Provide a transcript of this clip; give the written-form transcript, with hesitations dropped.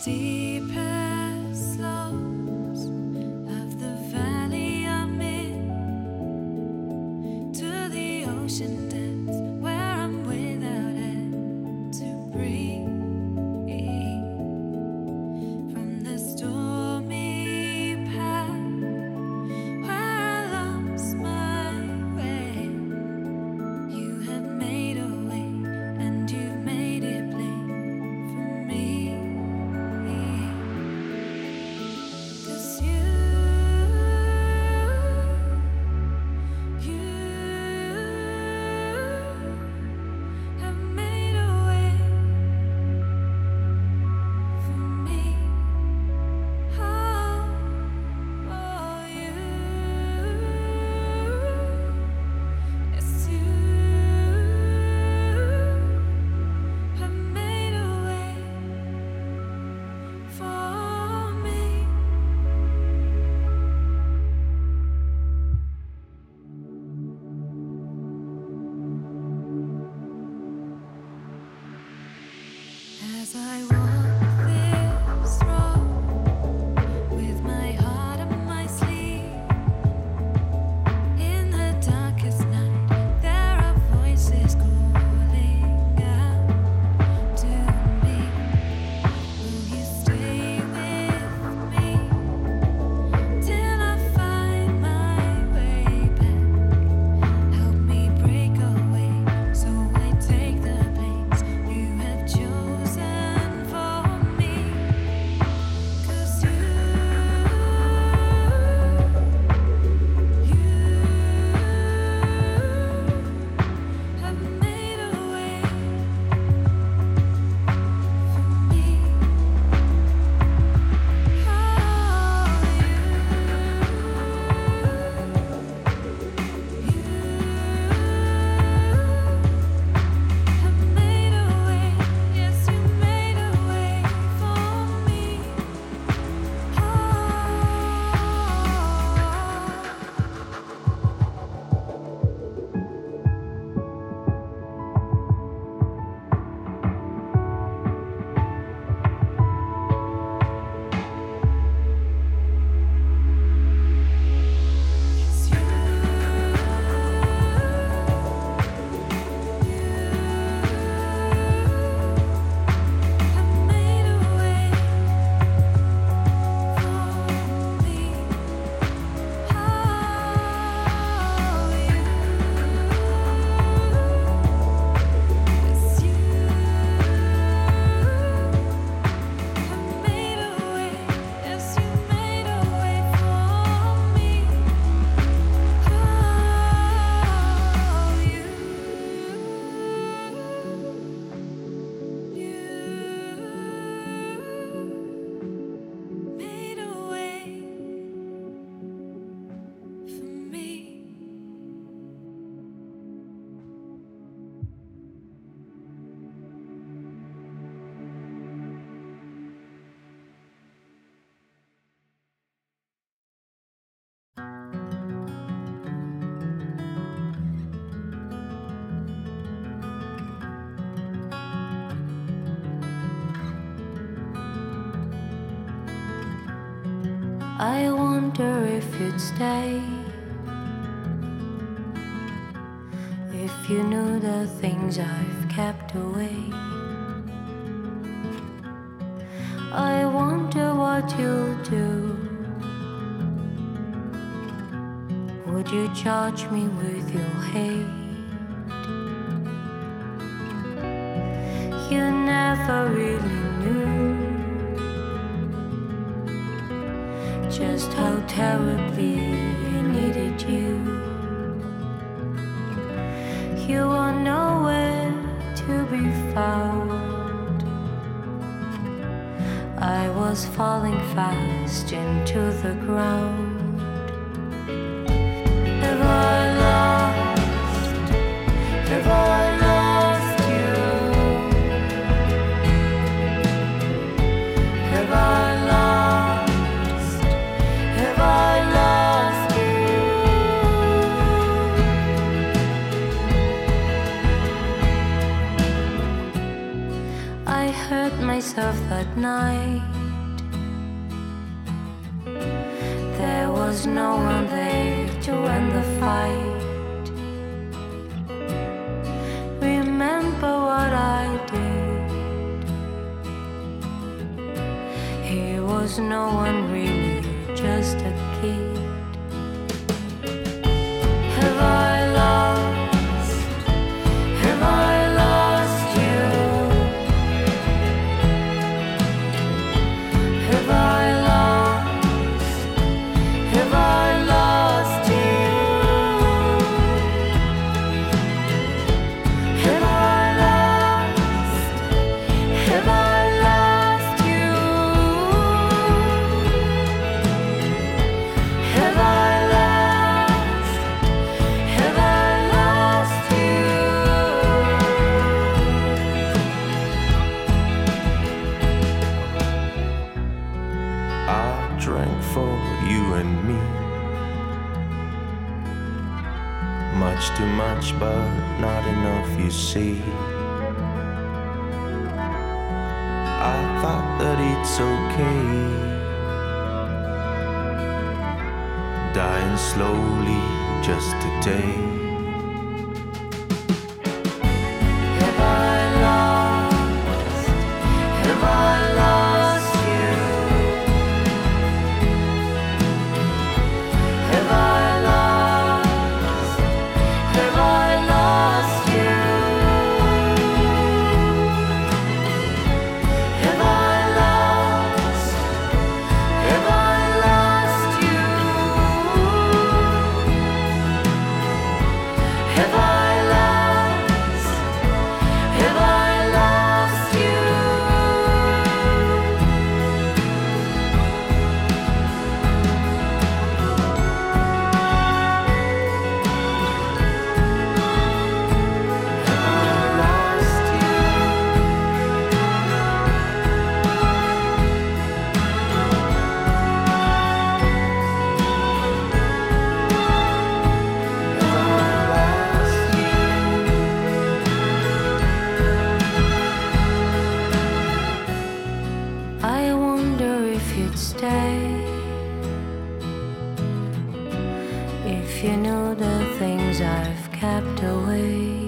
steepest slopes of the valley I'm in, to the ocean depths where I'm without air to breathe. From the stormy path where I lost my way, you have made a way and you've made it plain for me. 'Cause you have made a way for me. Oh, you, yes, you have made a way for me. As I walk this road with my heart on my sleeve, in the darkest night there are voices calling out to me. Will you stay with me till I find my way back? Help me break away so I take the place you have chosen for me. 'Cause you have made a way for me. Have made a way, yes, you made a way for me. Yes, you have made a way for me. Yes, you have made a way. Yes, you made a way for me. Made a way for me. I wonder if you'd stay if you knew the things I've kept away. I wonder what you'll do. Would you charge me with your hate? You never really knew just how terribly I needed you. You were nowhere to be found. I was falling fast into the ground. Have I lost? Have I lost you? Have I lost? Have I lost you? I hurt myself that night. There was no one there to end the fight. Remember what I did. He was no one really, just a kid. Have I lost? Have I lost you? Have I lost? Have I lost you? Have I lost? Have I lost you? Have I lost? Have I lost you? I drank for you and me, much too much, but not enough, you see. I thought that it's okay, dying slowly just today. Have I lost? Have I lost you? Have I lost? Have I lost you? Have I lost? Have I lost you? Have I lost? Have I lost you? I wonder if you'd stay if you knew the things I've kept away.